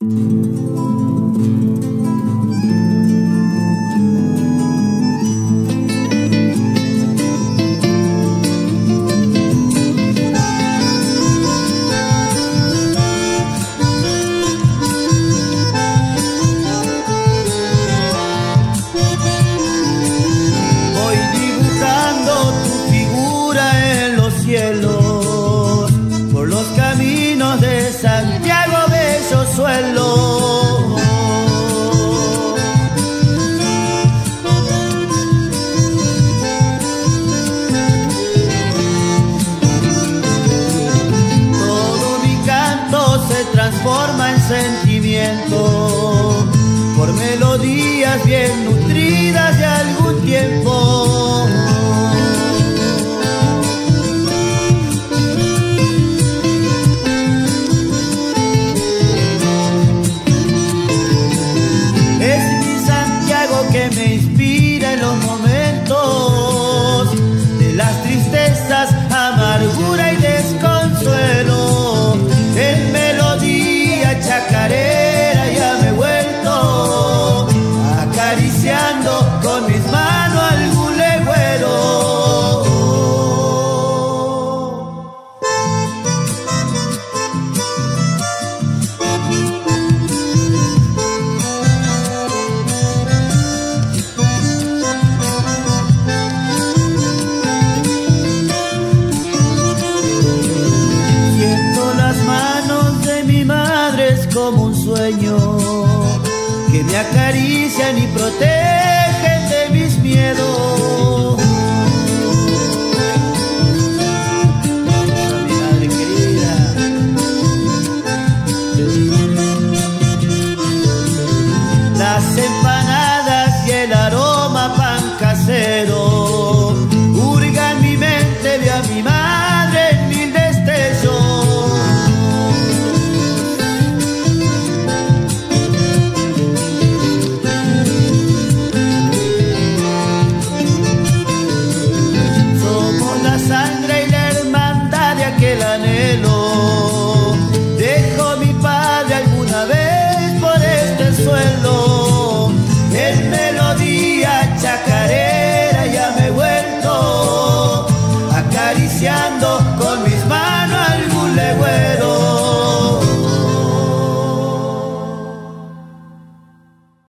Transforma en sentimiento por melodías bien nutridas de algún tiempo. Es mi Santiago que me inspira en los momentos de las tristezas, amargura y desconsuelo. En melodía chacarera ya me he vuelto, acariciando con mis manos algún legüero. Siento las manos de mi madre, es como un sueño que me acarician y protegen de mis miedos.